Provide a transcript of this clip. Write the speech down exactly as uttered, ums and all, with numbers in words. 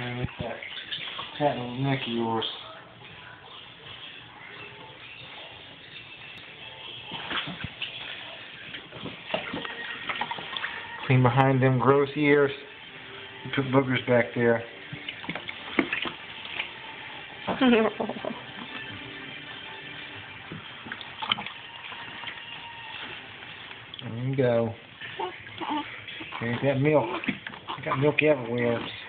And with that fat little neck of yours. Clean behind them gross ears. You put boogers back there. There you go. There's that milk. Got milk everywhere.